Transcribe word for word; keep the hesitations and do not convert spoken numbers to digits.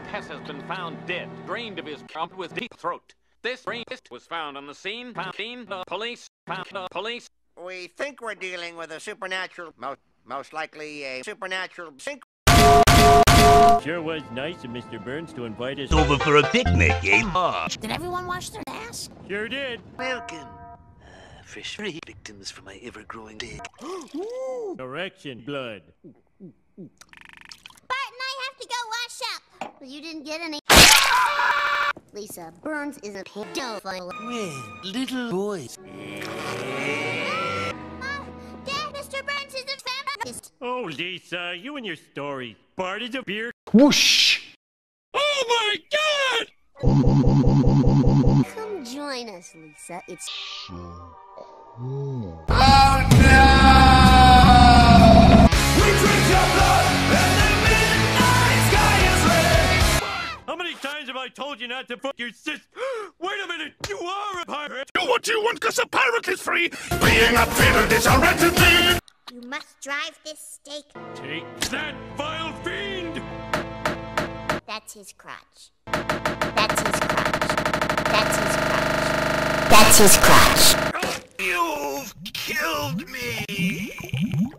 Hess has been found dead, drained of his trump with deep throat. This rapist was found on the scene. Found scene. The police. Found the police. We think we're dealing with a supernatural, most, most likely a supernatural sync. Sure was nice of Mister Burns to invite us over for a picnic, eh? Oh. Did everyone wash their ass? Sure did. Welcome. Uh, fresh three victims from my ever-growing dick. Correction, blood. Bart and I have to go wash up. Well, you didn't get any. Lisa, Burns is a pedophile. Well, little boys. Mom, Dad, Mister Burns is a feminist. Oh, Lisa, you and your stories. Bart is a beer. Whoosh! Oh my God! Come join us, Lisa. It's so cool. Oh no! We drink your blood and the midnight sky is red! How many times have I told you not to fuck your sis? Wait a minute, you are a pirate! Do what you want, cause a pirate is free! Being a pirate is a right to be! You must drive this stake. Take that, vile fiend! That's his crotch. That's his crotch. That's his crotch. That's his crotch. You've killed me!